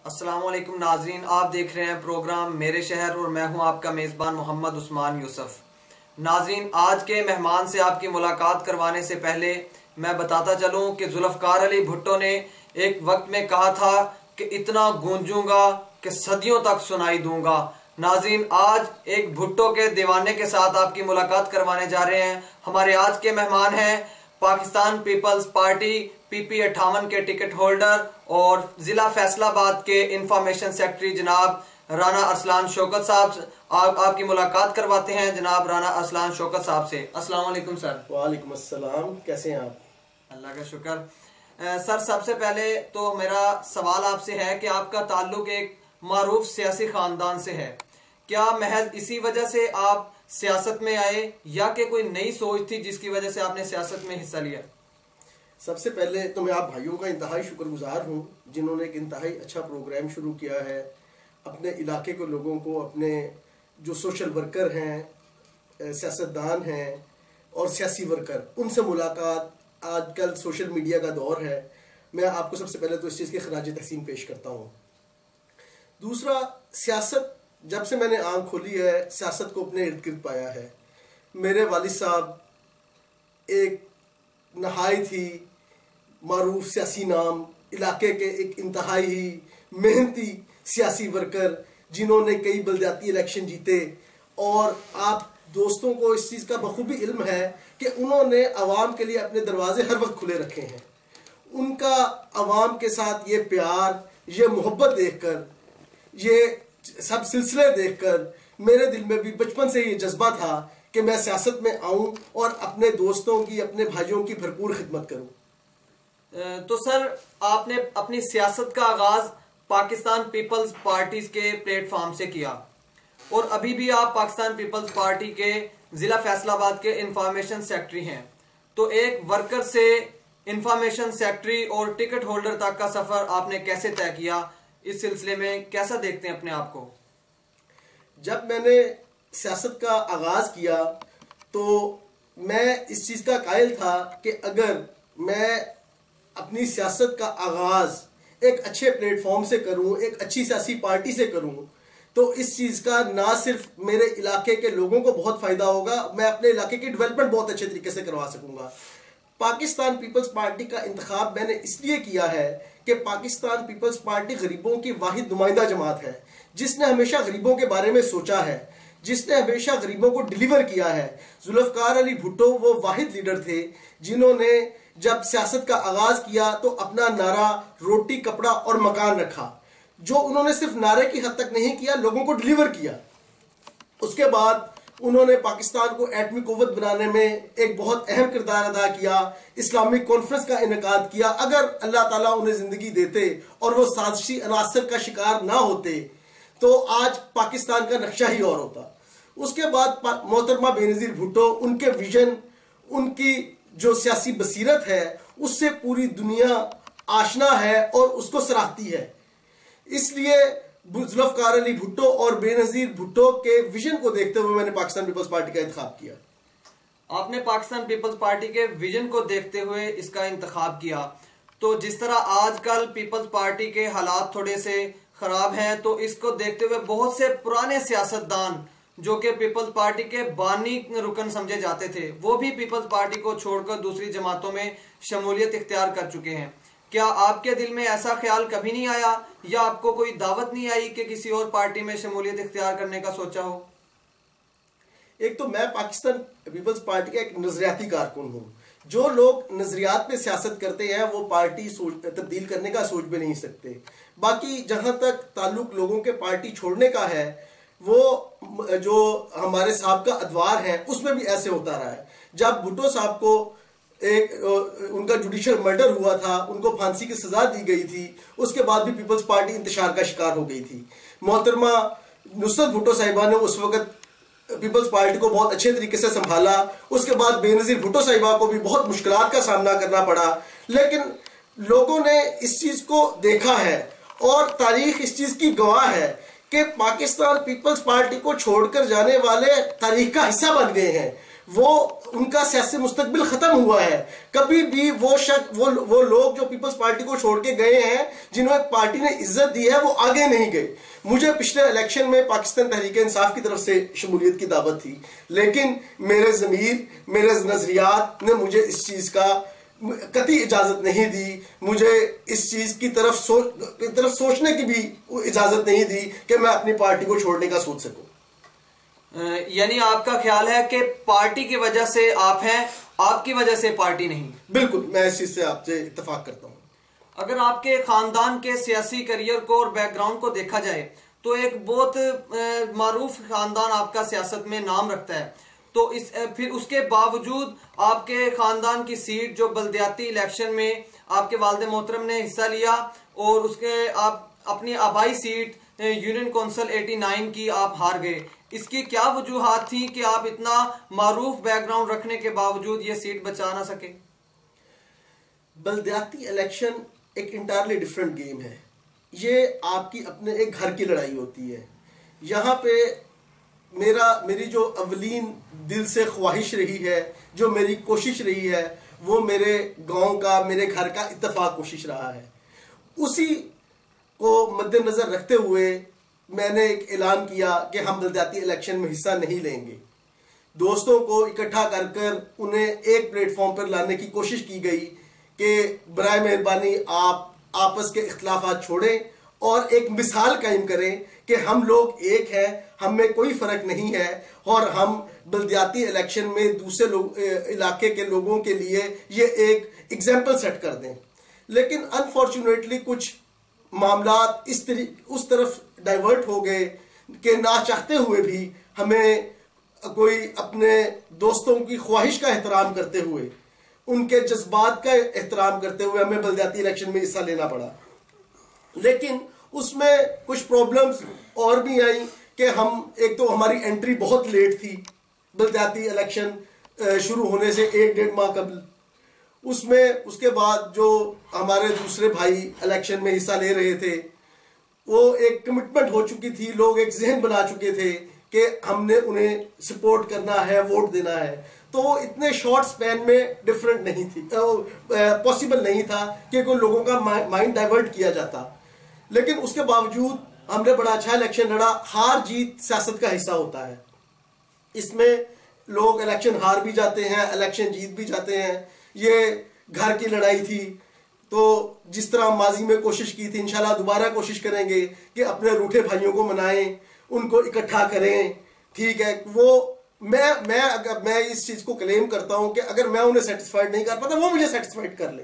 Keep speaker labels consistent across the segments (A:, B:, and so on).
A: अस्सलाम वालेकुम नाजरीन, आप देख रहे हैं प्रोग्राम मेरे शहर और मैं हूं आपका मेज़बान मोहम्मद उस्मान यूसुफ। नाजरीन, आज के मेहमान से आपकी मुलाकात करवाने से पहले मैं बताता चलूं कि जुल्फ़कार अली भुट्टो ने एक वक्त में कहा था कि इतना गूंजूंगा कि सदियों तक सुनाई दूंगा। नाजरीन, आज एक भुट्टो के दीवाने के साथ आपकी मुलाकात करवाने जा रहे हैं। हमारे आज के मेहमान हैं पाकिस्तान पीपल्स पार्टी PP 58 के टिकट होल्डर और जिला फैसलाबाद के इंफॉर्मेशन सेक्रेटरी जनाब राना अरसलान शौकत साहब। आपकी मुलाकात करवाते हैं जनाब राना अरसलान शौकत साहब से। अस्सलाम वालेकुम सर।
B: वालेकुम अस्सलाम, कैसे हैं आप?
A: अल्लाह का शुक्र। सर, सबसे पहले तो मेरा सवाल आपसे है कि आपका ताल्लुक एक मारूफ सियासी खानदान से है। क्या महज इसी वजह से आप सियासत में आए या कि कोई नई सोच थी जिसकी वजह से आपने सियासत में हिस्सा लिया?
B: सबसे पहले तो मैं आप भाइयों का इंतहाई शुक्रगुजार हूँ जिन्होंने एक इंतहाई अच्छा प्रोग्राम शुरू किया है। अपने इलाके के लोगों को, अपने जो सोशल वर्कर हैं, सियासतदान हैं और सियासी वर्कर, उनसे मुलाकात। आजकल सोशल मीडिया का दौर है। मैं आपको सबसे पहले तो इस चीज़ की खराज तहसीन पेश करता हूँ। दूसरा, सियासत जब से मैंने आँख खोली है, सियासत को अपने इर्द गिर्द पाया है। मेरे वालिद साहब एक नहायत ही मारूफ सियासी नाम, इलाके के एक इंतहाई ही मेहनती सियासी वर्कर जिन्होंने कई बलदियाती इलेक्शन जीते। और आप दोस्तों को इस चीज़ का बखूबी इल्म है कि उन्होंने आवाम के लिए अपने दरवाजे हर वक्त खुले रखे हैं। उनका आवाम के साथ ये प्यार, ये मोहब्बत देखकर, ये सब सिलसिले देखकर मेरे दिल में भी बचपन से ये जज्बा था कि मैं सियासत में आऊं और अपने दोस्तों की, अपने भाइयों की भरपूर खिदमत करूं।
A: तो सर, आपने अपनी सियासत का आगाज पाकिस्तान पीपल्स पार्टी के प्लेटफॉर्म से किया और अभी भी आप पाकिस्तान पीपल्स पार्टी के जिला फैसलाबाद के इंफॉर्मेशन सेक्रेटरी हैं। तो एक वर्कर से इंफॉर्मेशन सेक्रेटरी और टिकट होल्डर तक का सफर आपने कैसे तय किया? इस सिलसिले में कैसा देखते हैं अपने आप को?
B: जब मैंने सियासत का आगाज किया तो मैं इस चीज़ का कायल था कि अगर मैं अपनी सियासत का आगाज एक अच्छे प्लेटफॉर्म से करूं, एक अच्छी सियासी पार्टी से करूं, तो इस चीज़ का ना सिर्फ मेरे इलाके के लोगों को बहुत फ़ायदा होगा, मैं अपने इलाके की डेवलपमेंट बहुत अच्छे तरीके से करवा सकूंगा। पाकिस्तान पीपल्स पार्टी का इंतखाब मैंने इसलिए किया है कि पाकिस्तान पीपल्स पार्टी गरीबों की वाहिद नुमाइंदा जमात है जिसने हमेशा गरीबों के बारे में सोचा है, जिसने हमेशा गरीबों को डिलीवर किया है। जुल्फ़कार अली भुट्टो वो वाहिद लीडर थे जिन्होंने जब सियासत का आगाज किया तो अपना नारा रोटी, कपड़ा और मकान रखा, जो उन्होंने सिर्फ नारे की हद तक नहीं किया, लोगों को डिलीवर किया। उसके बाद उन्होंने पाकिस्तान को एटमी कुव्वत बनाने में एक बहुत अहम किरदार अदा किया। इस्लामिक कॉन्फ्रेंस का इनेकाद किया। अगर अल्लाह ताला उन्हें जिंदगी देते और वो साजिशी अनासर का शिकार ना होते तो आज पाकिस्तान का नक्शा ही और होता। उसके बाद मोहतरमा बेनज़ीर भुट्टो, उनके विजन, उनकी जो सियासी बसीरत है उससे पूरी दुनिया आशना है और उसको सराहती है। इसलिए जुल्फ़कार अली भुट्टो और बेनज़ीर भुट्टो के विजन को देखते हुए मैंने पाकिस्तान पीपल्स पार्टी का इंतखाब किया।
A: आपने पाकिस्तान पीपल्स पार्टी के विजन को देखते हुए इसका इंतखाब किया। तो जिस तरह आजकल पीपल्स पार्टी के हालात थोड़े से खराब हैं, तो इसको देखते हुए बहुत से पुराने सियासतदान जो कि पीपल्स पार्टी के बानी रुकन समझे जाते थे, वो भी पीपल्स पार्टी को छोड़कर दूसरी जमातों में शमूलियत इख्तियार कर चुके हैं। क्या आपके दिल में ऐसा ख्याल कभी नहीं आया या आपको कोई दावत नहीं आई कि किसी और पार्टी में शमूलियत इख्तियार करने का सोचा हो?
B: एक तो मैं पाकिस्तान पीपल्स पार्टी का एक नजरियाती कारकुन हूँ। जो लोग नजरियात में सियासत करते हैं वो पार्टी तब्दील करने का सोच भी नहीं सकते। बाकी जहां तक ताल्लुक लोगों के पार्टी छोड़ने का है, वो जो हमारे साहब का अदवार है उसमें भी ऐसे होता रहा है। जब भुट्टो साहब को उनका जुडिशियल मर्डर हुआ था, उनको फांसी की सजा दी गई थी, उसके बाद भी पीपल्स पार्टी इंतशार का शिकार हो गई थी। मोहतरमा नुसरत भुट्टो साहिबा ने उस वक्त पीपल्स पार्टी को बहुत अच्छे तरीके से संभाला। उसके बाद बेनज़ीर भुट्टो साहिबा को भी बहुत मुश्किलात का सामना करना पड़ा, लेकिन लोगों ने इस चीज को देखा है और तारीख इस चीज की गवाह है कि पाकिस्तान पीपल्स पार्टी को छोड़कर जाने वाले तारीख का हिस्सा बन गए हैं। वो उनका सियासी मुस्तकबिल खत्म हुआ है। कभी भी वो लोग जो पीपल्स पार्टी को छोड़ के गए हैं, जिन्होंने पार्टी ने इज्जत दी है, वो आगे नहीं गए। मुझे पिछले इलेक्शन में पाकिस्तान तहरीक इंसाफ की तरफ से शमूलियत की दावत थी, लेकिन मेरे ज़मीर, मेरे नजरियात ने मुझे इस चीज का कतई इजाजत नहीं दी। मुझे इस चीज की तरफ सोचने की भी इजाजत नहीं दी कि मैं अपनी पार्टी को छोड़ने का सोच सकूं।
A: यानी आपका ख्याल है कि पार्टी की वजह से आप हैं, आपकी वजह से पार्टी नहीं?
B: बिल्कुल, मैं इस चीज से आपसे इत्तेफाक करता हूं।
A: अगर आपके खानदान के सियासी करियर को और बैकग्राउंड को देखा जाए तो एक बहुत मारूफ खानदान आपका सियासत में नाम रखता है, तो फिर उसके बावजूद आपके खानदान की सीट जो बल्दियाती इलेक्शन में आपके वालिद मोहतरम ने हिस्सा लिया और उसके आप अपनी आबाई सीट यूनियन कौंसिल 89 की आप हार गए, इसकी क्या वजूहात थी कि आप इतना मारूफ बैकग्राउंड रखने के बावजूद ये सीट बचा ना सके?
B: बल्दियाती इलेक्शन एक इंटायरली डिफरेंट गेम है। ये आपकी अपने एक घर की लड़ाई होती है। यहाँ पे मेरी जो अवलीन दिल से ख्वाहिश रही है, जो मेरी कोशिश रही है, वो मेरे गांव का, मेरे घर का इत्तेफाक कोशिश रहा है। उसी को मद्देनजर रखते हुए मैंने एक ऐलान किया कि हम बल्दियाती इलेक्शन में हिस्सा नहीं लेंगे। दोस्तों को इकट्ठा कर कर उन्हें एक प्लेटफॉर्म पर लाने की कोशिश की गई कि बराए मेहरबानी आप आपस के इख्तिलाफात छोड़ें और एक मिसाल कायम करें कि हम लोग एक हैं, हमें कोई फर्क नहीं है और हम बल्दियाती इलेक्शन में दूसरे इलाके के लोगों के लिए ये एक एग्जाम्पल सेट कर दें। लेकिन अनफॉर्चुनेटली कुछ मामलात उस तरफ डाइवर्ट हो गए कि ना चाहते हुए भी हमें कोई अपने दोस्तों की ख्वाहिश का एहतराम करते हुए, उनके जज्बात का एहतराम करते हुए हमें बल्दियाती इलेक्शन में हिस्सा लेना पड़ा। लेकिन उसमें कुछ प्रॉब्लम्स और भी आई कि हम, एक तो हमारी एंट्री बहुत लेट थी बल्दियाती इलेक्शन शुरू होने से 1-1.5 माह कबल। उसके बाद जो हमारे दूसरे भाई इलेक्शन में हिस्सा ले रहे थे, वो एक कमिटमेंट हो चुकी थी, लोग एक जहन बना चुके थे कि हमने उन्हें सपोर्ट करना है, वोट देना है। तो वो इतने शॉर्ट स्पैन में डिफरेंट नहीं थी, पॉसिबल नहीं था कि कोई लोगों का माइंड डाइवर्ट किया जाता। लेकिन उसके बावजूद हमने बड़ा अच्छा इलेक्शन लड़ा। हार जीत सियासत का हिस्सा होता है, इसमें लोग इलेक्शन हार भी जाते हैं, इलेक्शन जीत भी जाते हैं। ये घर की लड़ाई थी, तो जिस तरह माजी में कोशिश की थी, इंशाल्लाह दोबारा कोशिश करेंगे कि अपने रूठे भाइयों को मनाएं, उनको इकट्ठा करें। ठीक है, वो मैं इस चीज को क्लेम करता हूं कि अगर मैं उन्हें सेटिस्फाइड नहीं कर पाता, वो मुझे सेटिस्फाइड कर ले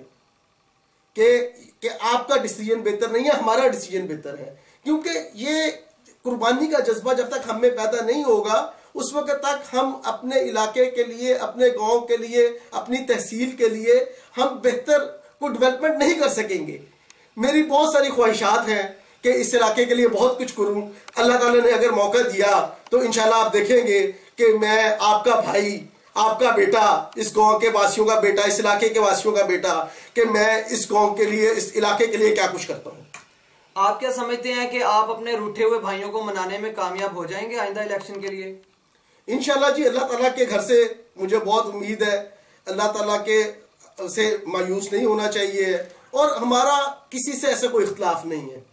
B: कि आपका डिसीजन बेहतर नहीं है, हमारा डिसीजन बेहतर है। क्योंकि ये कुर्बानी का जज्बा जब तक हम में पैदा नहीं होगा, उस वक्त तक हम अपने इलाके के लिए, अपने गांव के लिए, अपनी तहसील के लिए हम बेहतर कोई डेवलपमेंट नहीं कर सकेंगे। मेरी बहुत सारी ख्वाहिशात हैं कि इस इलाके के लिए बहुत कुछ करूं। अल्लाह ताला ने अगर मौका दिया तो इंशाल्लाह आप देखेंगे कि मैं आपका भाई, आपका बेटा, इस गांव के वासियों का बेटा, इस इलाके के वासियों का बेटा, कि मैं इस गांव के लिए, इस इलाके के लिए क्या कुछ करता हूं।
A: आप क्या समझते हैं कि आप अपने रूठे हुए भाइयों को मनाने में कामयाब हो जाएंगे आइंदा इलेक्शन के लिए?
B: इंशाल्लाह जी, अल्लाह ताला के घर से मुझे बहुत उम्मीद है। अल्लाह ताला के से मायूस नहीं होना चाहिए और हमारा किसी से ऐसा कोई इख्तिलाफ नहीं है,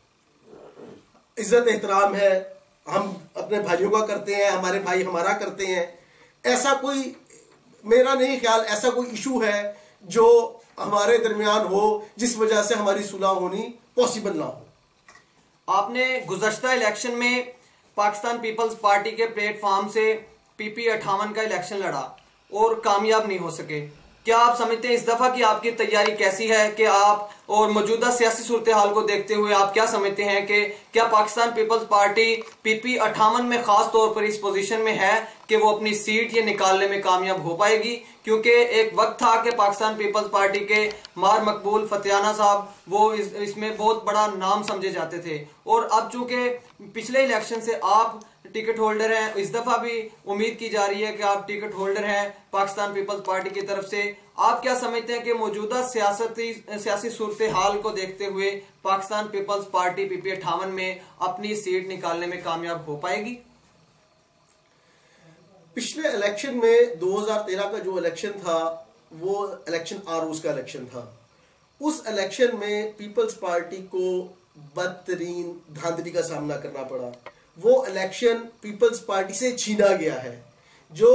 B: इज्जत एहतराम है, हम अपने भाइयों का करते हैं, हमारे भाई हमारा करते हैं। ऐसा कोई, मेरा नहीं ख्याल ऐसा कोई इशू है जो हमारे दरमियान हो जिस वजह से हमारी सुलह होनी पॉसिबल ना हो।
A: आपने गुज़श्ता इलेक्शन में पाकिस्तान पीपल्स पार्टी के प्लेटफॉर्म से PP 58 का इलेक्शन लड़ा और कामयाब नहीं हो सके। क्या आप समझते हैं इस दफा की आपकी तैयारी कैसी है कि आप, और मौजूदा सियासी सूरत हाल को देखते हुए आप क्या समझते हैं कि क्या पाकिस्तान पीपल्स पार्टी PP 58 में खास तौर पर इस पोजीशन में है कि वो अपनी सीट ये निकालने में कामयाब हो पाएगी? क्योंकि एक वक्त था कि पाकिस्तान पीपल्स पार्टी के मार मकबूल फतियाना साहब वो इसमें बहुत बड़ा नाम समझे जाते थे, और अब चूंकि पिछले इलेक्शन से आप टिकट होल्डर हैं, इस दफा भी उम्मीद की जा रही है कि आप टिकट होल्डर हैं पाकिस्तान पीपल्स पार्टी की तरफ से। आप क्या समझते हैं कि मौजूदा सियासी सूरत हाल को देखते हुए पाकिस्तान पीपल्स पार्टी PP 58 में अपनी सीट निकालने में कामयाब हो पाएगी?
B: पिछले इलेक्शन में 2013 का जो इलेक्शन था वो इलेक्शन आरोज का इलेक्शन था। उस इलेक्शन में पीपल्स पार्टी को बदतरीन धांधली का सामना करना पड़ा। वो इलेक्शन पीपल्स पार्टी से छीना गया है। जो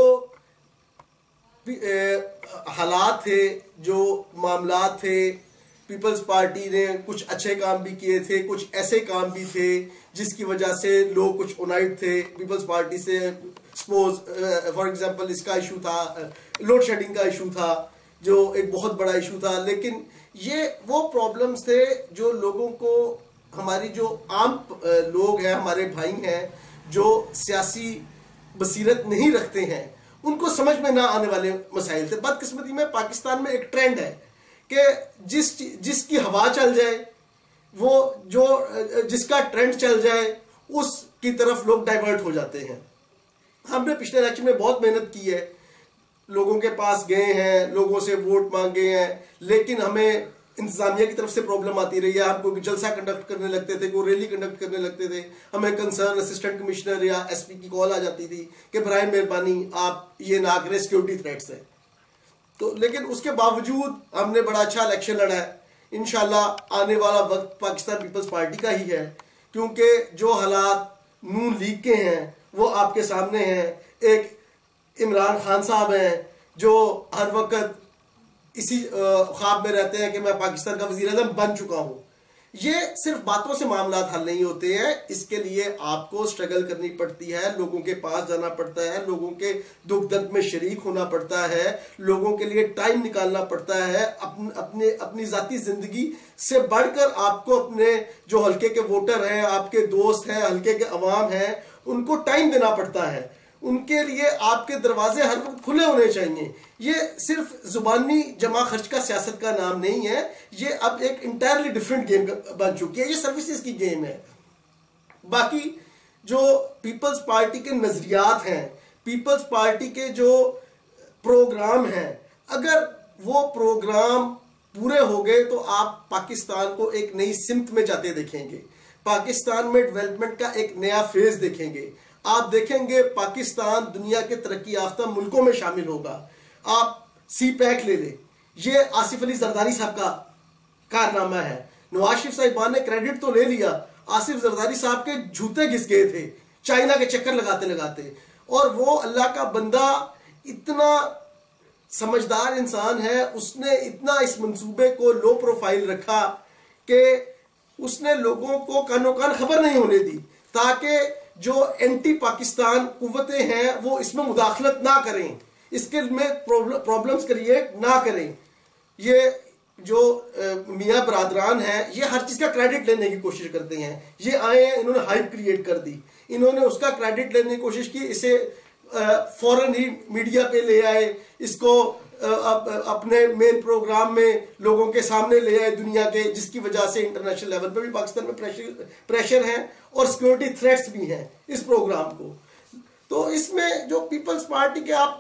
B: हालात थे, जो मामला थे, पीपल्स पार्टी ने कुछ अच्छे काम भी किए थे, कुछ ऐसे काम भी थे जिसकी वजह से लोग कुछ यूनाइट थे पीपल्स पार्टी से। सपोज फॉर एग्जांपल इसका इशू था, लोड शेडिंग का इशू था, जो एक बहुत बड़ा इशू था। लेकिन ये वो प्रॉब्लम्स थे जो लोगों को, हमारी जो आम लोग हैं, हमारे भाई हैं जो सियासी बसीरत नहीं रखते हैं, उनको समझ में ना आने वाले मसाइल थे। बदकिस्मती में पाकिस्तान में एक ट्रेंड है कि जिसकी हवा चल जाए, वो जो जिसका ट्रेंड चल जाए उसकी तरफ लोग डाइवर्ट हो जाते हैं। हमने पिछले इलेक्शन में बहुत मेहनत की है, लोगों के पास गए हैं, लोगों से वोट मांगे हैं, लेकिन हमें इंतजामिया की तरफ से प्रॉब्लम आती रही है। हम कोई जलसा कंडक्ट करने लगते थे, कोई रैली कंडक्ट करने लगते थे, हमें कंसर्न असिस्टेंट कमिश्नर या एसपी की कॉल आ जाती थी कि बराए मेहरबानी आप ये ना करें, सिक्योरिटी थ्रेट्स है। तो लेकिन उसके बावजूद हमने बड़ा अच्छा इलेक्शन लड़ा है। इंशाल्लाह आने वाला वक्त पाकिस्तान पीपल्स पार्टी का ही है, क्योंकि जो हालात नून लीग के हैं वो आपके सामने हैं। एक इमरान खान साहब हैं जो हर वक्त इसी ख्वाब में रहते हैं कि मैं पाकिस्तान का वजीर आज़म बन चुका हूं। ये सिर्फ बातों से मामला हल नहीं होते हैं, इसके लिए आपको स्ट्रगल करनी पड़ती है, लोगों के पास जाना पड़ता है, लोगों के दुख दर्द में शरीक होना पड़ता है, लोगों के लिए टाइम निकालना पड़ता है। अपनी जाती जिंदगी से बढ़कर आपको अपने जो हल्के के वोटर हैं, आपके दोस्त हैं, हल्के के अवाम हैं, उनको टाइम देना पड़ता है। उनके लिए आपके दरवाजे हर वक्त खुले होने चाहिए। ये सिर्फ जुबानी जमा खर्च का सियासत का नाम नहीं है, ये अब एक इंटायरली डिफरेंट गेम बन चुकी है। ये सर्विसेज की गेम है। बाकी जो पीपल्स पार्टी के नजरियात हैं, पीपल्स पार्टी के जो प्रोग्राम हैं, अगर वो प्रोग्राम पूरे हो गए तो आप पाकिस्तान को एक नई सिमत में जाते देखेंगे। पाकिस्तान में डेवलपमेंट का एक नया फेज देखेंगे। आप देखेंगे पाकिस्तान दुनिया के तरक्की याफ्ता मुल्कों में शामिल होगा। आप सी पैक ले ले, ये आसिफ अली जरदारी साहब का कारनामा है। नवाज शरीफ साहिबान ने क्रेडिट तो ले लिया, आसिफ जरदारी साहब के जूते घिस गए थे चाइना के चक्कर लगाते लगाते। और वो अल्लाह का बंदा इतना समझदार इंसान है, उसने इतना इस मंसूबे को लो प्रोफाइल रखा कि उसने लोगों को कानो कान खबर नहीं होने दी, ताकि जो एंटी पाकिस्तान कुव्वतें हैं वो इसमें मुदाखलत ना करें, इसके में प्रॉब्लम्स क्रिएट ना करें। ये जो मियाँ बरादरान हैं, ये हर चीज का क्रेडिट लेने की कोशिश करते हैं। ये आए हैं, इन्होंने हाइप क्रिएट कर दी, इन्होंने उसका क्रेडिट लेने की कोशिश की, इसे फौरन ही मीडिया पे ले आए, इसको अपने मेन प्रोग्राम में लोगों के सामने ले आए दुनिया के, जिसकी वजह से इंटरनेशनल लेवल पर भी पाकिस्तान में प्रेशर है और सिक्योरिटी थ्रेट्स भी हैं इस प्रोग्राम को। तो इसमें जो पीपल्स पार्टी के आप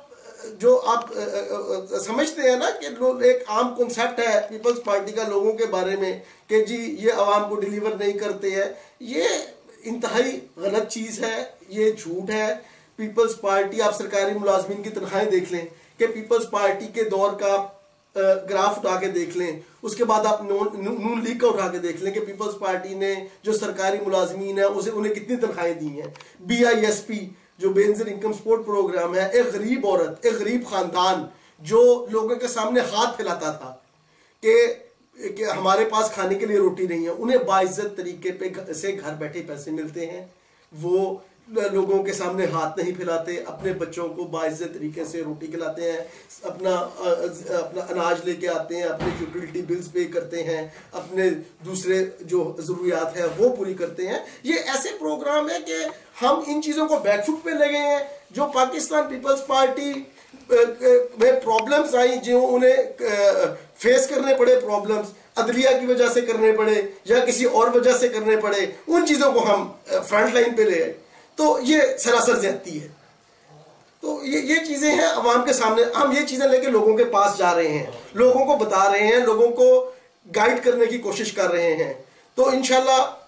B: समझते हैं ना कि एक आम कॉन्सेप्ट है पीपल्स पार्टी का लोगों के बारे में कि जी ये आवाम को डिलीवर नहीं करते हैं, ये इंतहाई गलत चीज है, ये झूठ है। पीपल्स पार्टी, आप सरकारी मुलाजमीन की तनख्वाहें देख लें कि पीपल्स पार्टी के दौर का ग्राफ उठा के देख लें, उसके बाद आप नून लीग का उठा के देख लें कि पीपल्स पार्टी ने जो सरकारी मुलाजमीन है उन्हें कितनी तनख्वाहें दी हैं। BISP जो बेनजीर इनकम सपोर्ट प्रोग्राम है, एक गरीब औरत, एक गरीब खानदान जो लोगों के सामने हाथ फैलाता था कि हमारे पास खाने के लिए रोटी नहीं है, उन्हें बाइज्जत तरीके पे से घर बैठे पैसे मिलते हैं। वो लोगों के सामने हाथ नहीं फैलाते, अपने बच्चों को बाइज्जत तरीके से रोटी खिलाते हैं, अपना अनाज लेके आते हैं, अपने यूटिलिटी बिल्स पे करते हैं, अपने दूसरे जो जरूरियात है वो पूरी करते हैं। ये ऐसे प्रोग्राम है कि हम इन चीजों को बैकफुट पे ले गए हैं। जो पाकिस्तान पीपल्स पार्टी में प्रॉब्लम्स आई, जो उन्हें फेस करने पड़े, प्रॉब्लम्स अदलिया की वजह से करने पड़े या किसी और वजह से करने पड़े, उन चीजों को हम फ्रंट लाइन पे ले आए, तो ये सरासर ज्यादती है। तो ये चीजें हैं अवाम के सामने, हम ये चीजें लेके लोगों के पास जा रहे हैं, लोगों को बता रहे हैं, लोगों को गाइड करने की कोशिश कर रहे हैं। तो इंशाल्लाह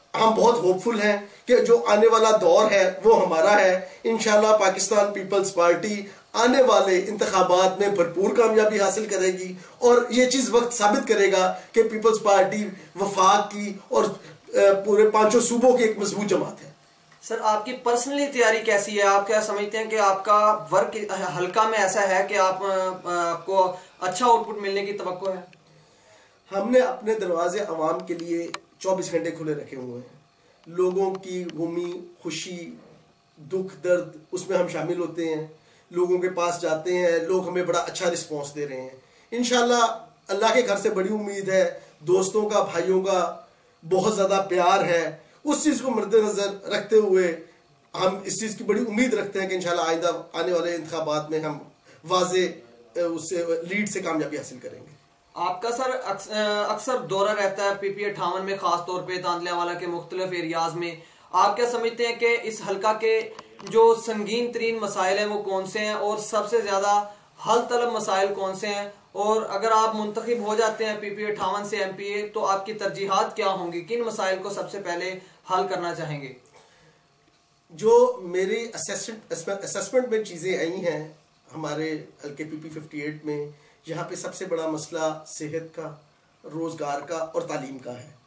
B: हम बहुत होपफुल हैं कि जो आने वाला दौर है वो हमारा है। इंशाल्लाह पाकिस्तान पीपल्स पार्टी आने वाले इंतखाबात में भरपूर कामयाबी हासिल करेगी और ये चीज वक्त साबित करेगा कि पीपल्स पार्टी वफाक की और पूरे 5 सूबों की एक मजबूत जमात है।
A: सर, आपकी पर्सनली तैयारी कैसी है? आप क्या समझते हैं कि आपका वर्क हल्का में ऐसा है कि आपको अच्छा आउटपुट मिलने की तवक्को है?
B: हमने अपने दरवाजे अवाम के लिए 24 घंटे खुले रखे हुए हैं। लोगों की गमी, खुशी, दुख, दर्द, उसमें हम शामिल होते हैं। लोगों के पास जाते हैं, लोग हमें बड़ा अच्छा रिस्पॉन्स दे रहे हैं। इंशाल्लाह अल्लाह के घर से बड़ी उम्मीद है, दोस्तों का, भाइयों का बहुत ज़्यादा प्यार है। उस चीज़ को मद्देनजर रखते हुए हम इस चीज़ की बड़ी उम्मीद रखते हैं कि इंशाल्लाह आइंदा आने वाले इंतखाबात में हम वाजे उससे लीड से कामयाबी हासिल करेंगे।
A: आपका सर अक्सर दौरा रहता है PP 58 में, खास तौर पे तांदलियावाला के मुख्तलिफ एरियाज में। आप क्या समझते हैं कि इस हल्का के जो संगीन तरीन मसाइल हैं वो कौन से हैं और सबसे ज्यादा हल तलब मसाइल कौन से हैं? और अगर आप मुंतखब हो जाते हैं PP 58 से MPA तो आपकी तरजीहात क्या होंगी? किन मसाइल को सबसे पहले हल करना चाहेंगे?
B: जो मेरी असेसमेंट में चीज़ें आई हैं हमारे हल्के PP 58 में, यहाँ पे सबसे बड़ा मसला सेहत का, रोज़गार का और तालीम का है।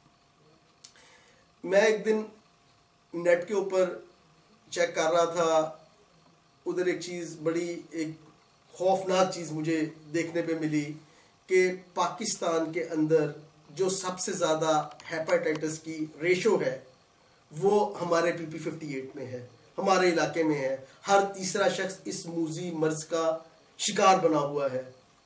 B: मैं एक दिन नेट के ऊपर चेक कर रहा था, उधर एक चीज़, बड़ी एक खौफनाक चीज़ मुझे देखने पे मिली कि पाकिस्तान के अंदर जो सबसे ज़्यादा हेपेटाइटिस की रेशो है वो हमारे PP 58 में है, हमारे इलाके में है। हर तीसरा शख्स इस मूजी मर्ज का शिकार बना हुआ है।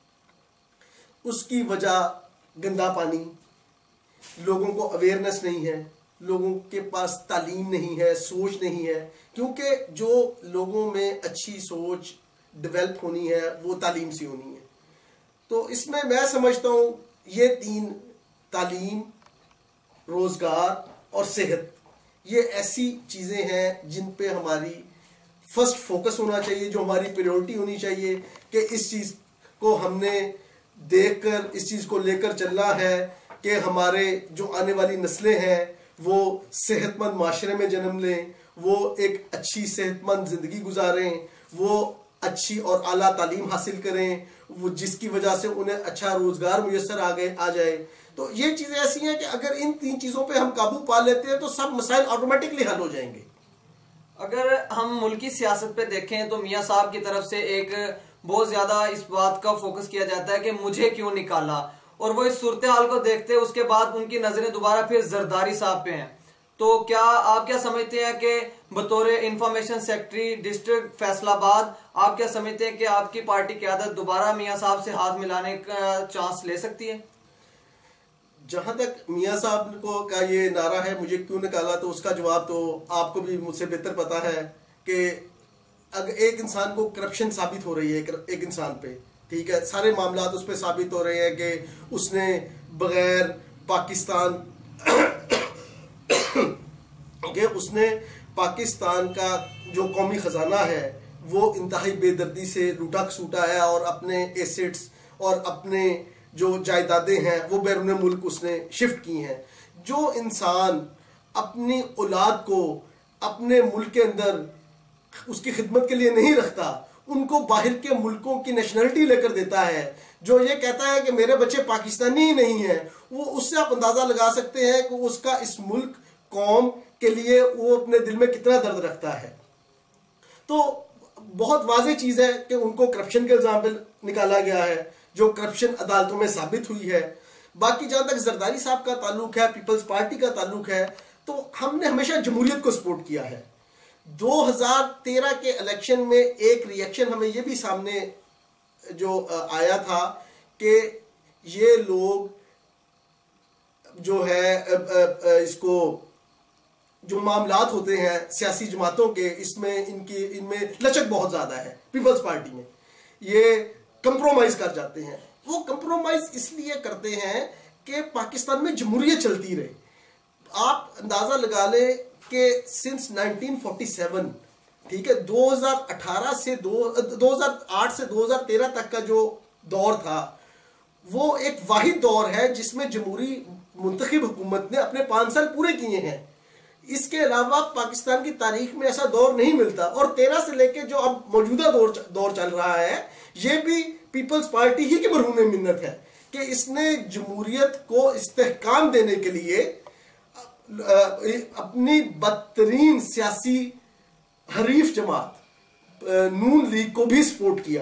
B: उसकी वजह गंदा पानी, लोगों को अवेयरनेस नहीं है, लोगों के पास तालीम नहीं है, सोच नहीं है, क्योंकि जो लोगों में अच्छी सोच डेवलप होनी है वो तालीम से होनी है। तो इसमें मैं समझता हूँ ये 3, तालीम, रोज़गार और सेहत, ये ऐसी चीज़ें हैं जिन पे हमारी फर्स्ट फोकस होना चाहिए, जो हमारी प्रायोरिटी होनी चाहिए कि इस चीज़ को हमने देखकर, इस चीज़ को लेकर चलना है कि हमारे जो आने वाली नस्लें हैं वो सेहतमंद माशरे में जन्म लें, वो एक अच्छी सेहतमंद ज़िंदगी गुजारें, वो अच्छी और आला तालीम हासिल करें, वो जिसकी वजह से उन्हें अच्छा रोज़गार मुयस्सर आ जाए। तो ये चीज़ें ऐसी हैं कि अगर इन 3 चीज़ों पे हम काबू पा लेते हैं तो सब मसाइल ऑटोमेटिकली हल हो जाएंगे।
A: अगर हम मुल्की सियासत पे देखें तो मियाँ साहब की तरफ से एक बहुत ज्यादा इस बात का फोकस किया जाता है कि मुझे क्यों निकाला, और वो इस सूरत हाल को देखते हैं उसके बाद उनकी नजरें दोबारा फिर जरदारी साहब पे हैं। तो क्या आप क्या समझते हैं कि बतौर इंफॉर्मेशन सेक्रेटरी डिस्ट्रिक्ट फैसलाबाद आप क्या समझते हैं कि आपकी पार्टी की आदत दोबारा मियाँ साहब से हाथ मिलाने का चांस ले सकती है?
B: जहां तक मियाँ साहब को का ये नारा है मुझे क्यों निकाला, तो उसका जवाब तो आपको भी मुझसे बेहतर पता है कि अगर एक इंसान को करप्शन साबित हो रही है एक इंसान पे, ठीक है, सारे मामला उस पर साबित हो रहे हैं कि उसने बगैर पाकिस्तान उसने पाकिस्तान का जो कौमी खजाना है वो इंतहाई बेदर्दी से लूटा खसूटा है और अपने एसेट्स और अपने जो जायदादें हैं वो बैरून मुल्क उसने शिफ्ट की हैं। जो इंसान अपनी औलाद को अपने मुल्क के अंदर उसकी खिदमत के लिए नहीं रखता, उनको बाहर के मुल्कों की नेशनलिटी लेकर देता है, जो ये कहता है कि मेरे बच्चे पाकिस्तानी ही नहीं हैं, वो उससे आप अंदाजा लगा सकते हैं कि उसका इस मुल्क कौम के लिए वो अपने दिल में कितना दर्द रखता है। तो बहुत वाज़ेह चीज़ है कि उनको करप्शन के इल्ज़ाम पे निकाला गया है, जो करप्शन अदालतों में साबित हुई है। बाकी जहां तक जरदारी साहब का ताल्लुक है, पीपल्स पार्टी का ताल्लुक है, तो हमने हमेशा जमहूरियत को सपोर्ट किया है। 2013 के इलेक्शन में एक रिएक्शन हमें यह भी सामने जो आया था कि ये लोग जो है इसको जो मामलात होते हैं सियासी जमातों के, इसमें इनमें लचक बहुत ज्यादा है। पीपल्स पार्टी में ये कंप्रोमाइज कर जाते हैं। वो कंप्रोमाइज इसलिए करते हैं कि पाकिस्तान में जमहूरियत चलती रहे। आप अंदाजा लगा लें कि सिंस 1947, ठीक है, 2008 से 2013 तक का जो दौर था वो एक वाहिद दौर है जिसमें मुंतखब हुकूमत ने अपने 5 साल पूरे किए हैं। इसके अलावा पाकिस्तान की तारीख में ऐसा दौर नहीं मिलता। और 13 से लेके जो अब मौजूदा दौर चल रहा है, ये भी पीपल्स पार्टी ही की मरहून मिन्नत है कि इसने जमहूरियत को इस्तेहकाम देने के लिए अपनी बदतरीन सियासी हरीफ जमात नून लीग को भी सपोर्ट किया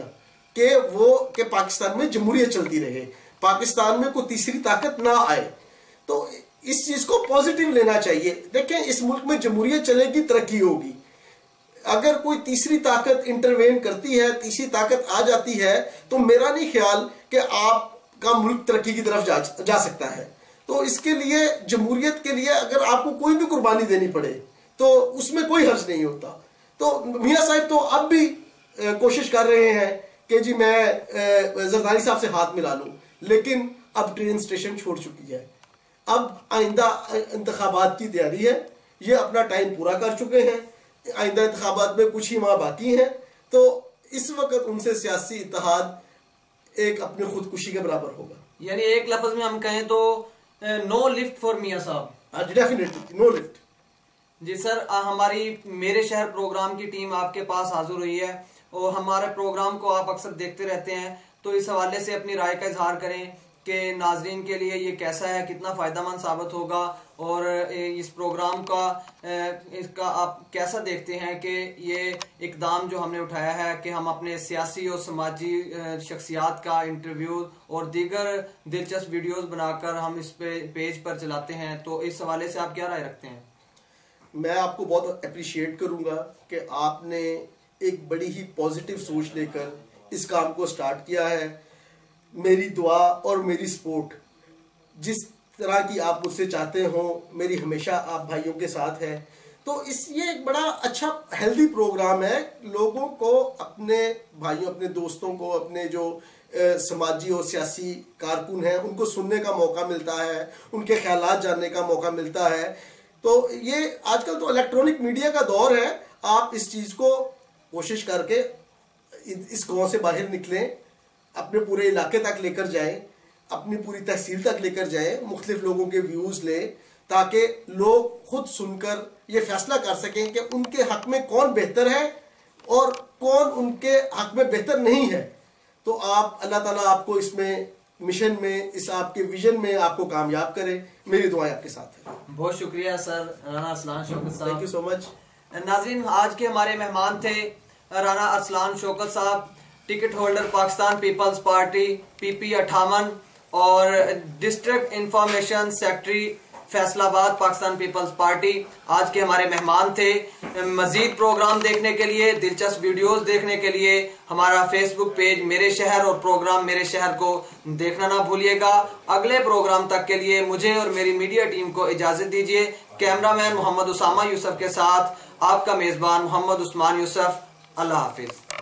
B: कि पाकिस्तान में जमहूरियत चलती रहे, पाकिस्तान में कोई तीसरी ताकत ना आए। तो इस चीज को पॉजिटिव लेना चाहिए। देखें, इस मुल्क में जमहूरियत चलेगी, तरक्की होगी। अगर कोई तीसरी ताकत इंटरवेन करती है, तीसरी ताकत आ जाती है, तो मेरा नहीं ख्याल कि आपका मुल्क तरक्की की तरफ जा सकता है। तो इसके लिए, जमहूरियत के लिए अगर आपको कोई भी कुर्बानी देनी पड़े तो उसमें कोई हर्ज नहीं होता। तो मियां साहब तो अब भी कोशिश कर रहे हैं कि जी मैं जरदारी साहब से हाथ मिला लूं, लेकिन अब ट्रेन स्टेशन छोड़ चुकी है। अब आइंदा इंतखाबात की तैयारी है, ये अपना टाइम पूरा कर चुके हैं, आइंदा इंतखाबात में कुछ ही माह बाकी हैं। तो इस वक्त उनसे सियासी इत्तेहाद एक अपनी खुदकुशी के बराबर होगा।
A: यानी एक लफ्ज में हम कहें तो नो लिफ्ट फॉर मियां साहब।
B: Definitely no lift.
A: जी सर, हमारी मेरे शहर प्रोग्राम की टीम आपके पास हाजिर हुई है और हमारे प्रोग्राम को आप अक्सर देखते रहते हैं, तो इस हवाले से अपनी राय का इजहार करें कि नाजरीन के लिए ये कैसा है, कितना फ़ायदेमंद साबित होगा, और इस प्रोग्राम का इसका आप कैसा देखते हैं कि ये इकदाम जो हमने उठाया है कि हम अपने सियासी और समाजी शख्सियात का इंटरव्यू और दीगर दिलचस्प वीडियोस बनाकर हम इस पेज पर चलाते हैं, तो इस हवाले से आप क्या राय रखते हैं?
B: मैं आपको बहुत अप्रिशिएट करूंगा कि आपने एक बड़ी ही पॉजिटिव सोच लेकर इस काम को स्टार्ट किया है। मेरी दुआ और मेरी सपोर्ट जिस तरह की आप मुझसे चाहते हो, मेरी हमेशा आप भाइयों के साथ है। तो ये एक बड़ा अच्छा हेल्दी प्रोग्राम है। लोगों को, अपने भाइयों, अपने दोस्तों को, अपने जो समाजी और सियासी कारकुन हैं, उनको सुनने का मौका मिलता है, उनके ख्यालात जानने का मौका मिलता है। तो ये आजकल तो इलेक्ट्रॉनिक मीडिया का दौर है। आप इस चीज को कोशिश करके इस गांव से बाहर निकलें, अपने पूरे इलाके तक लेकर जाएं, अपनी पूरी तहसील तक लेकर जाएं, मुख्तलिफ लोगों के व्यूज लें, ताकि लोग खुद सुनकर ये फैसला कर सकें कि उनके हक में कौन बेहतर है और कौन उनके हक में बेहतर नहीं है। तो आप, अल्लाह ताला आपको इसमें मिशन में, इस आपके विजन में आपको कामयाब करे। मेरी दुआएं आपके साथ है।
A: बहुत शुक्रिया सर राना अरसलान शौकत साहब।
B: Thank you so much.
A: नाज़रीन, आज के हमारे मेहमान थे राना अरसलान शौकत साहब, ticket holder Pakistan Peoples Party PP 58 और district information secretary Faisalabad Pakistan Peoples Party. आज के हमारे मेहमान थे। मजीद प्रोग्राम देखने के लिए, दिलचस्प वीडियोस देखने के लिए हमारा फेसबुक पेज मेरे शहर और प्रोग्राम मेरे शहर को देखना ना भूलिएगा। अगले प्रोग्राम तक के लिए मुझे और मेरी मीडिया टीम को इजाजत दीजिए। कैमरामैन मोहम्मद उसामा यूसुफ के साथ आपका मेजबान मोहम्मद उस्मान यूसुफ। अल्लाह हाफिज।